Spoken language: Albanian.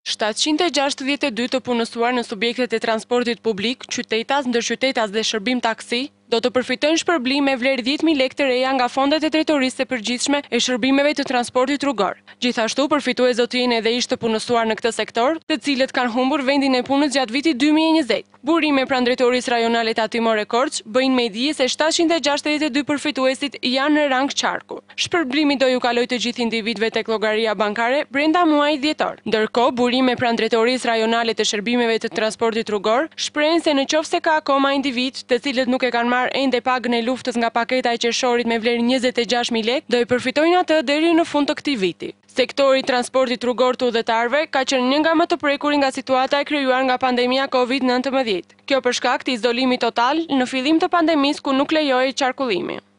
762 të punësuar në subjektet e transportit publik, qytetas, ndërqytetas dhe shërbim taksi, do të përfitojnë shpërblim me vlerë 10.000 lekë të reja nga fondet e drejtorisë së përgjithshme e shërbimeve të transportit rrugor. Gjithashtu përfitues do të jenë edhe ish të punësuar në këtë sektor, të cilët kanë humbur vendin e punës gjatë vitit 2020. Burime pranë drejtorisë rajonale tatimore Korç bëjnë me dije se 762 përfituesit janë në rang qarku. Shpërblimi do ju kaloj të gjithë individëve tek llogaria bankare brenda muajit dhjetor. Ndërkohë, burime pranë drejtorisë rajonale të shërbimeve të transportit rrugor shprehen se nëse ka akoma individ të cilët nuk e kanë ende pagën e luftës nga paketa e qershorit me vlerë 26.000 lekë, do i përfitojnë atë deri në fund të këtij viti. Sektori i transportit rrugor të udhëtarëve ka qenë një nga më të prekurin nga situata e krijuar nga pandemia COVID-19. Kjo për shkak të izolimit total në fillim të pandemisë ku nuk lejohej qarkullimi.